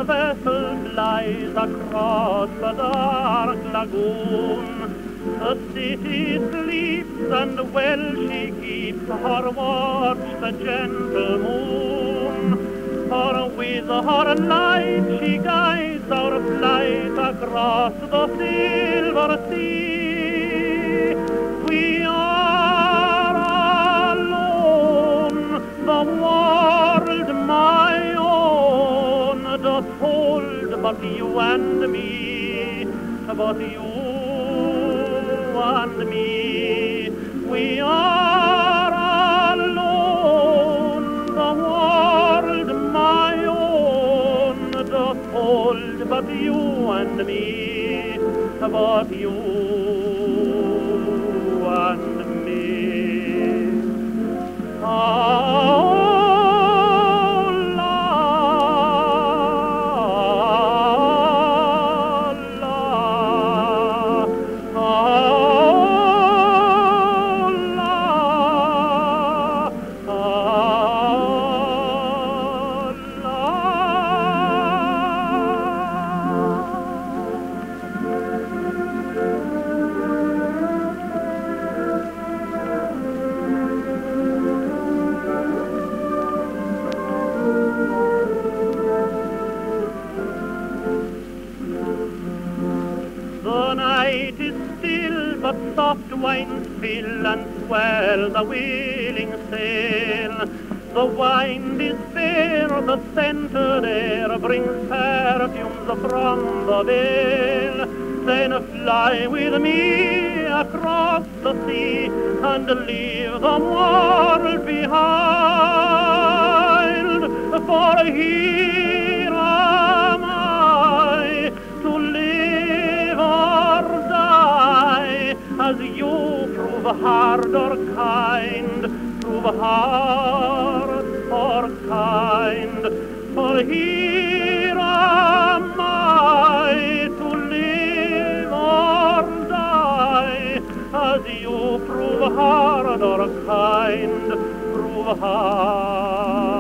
vessel flies across the dark lagoon. The city sleeps and well she keeps her watch, the gentle moon. For with her light she guides our flight across the silver sea. We are alone, the world my own doth hold but you and me, but you and me. We are alone, the world my own doth hold but you and me, but you and me. Oh, the night is still, but soft winds fill and swell the willing sail. The wind is fair, the scented air brings perfumes from the vale. Then fly with me across the sea and leave the world behind. For here am I to live or die, as you prove hard or kind, prove hard or kind. For here am I to live or die, as you prove hard or kind, prove hard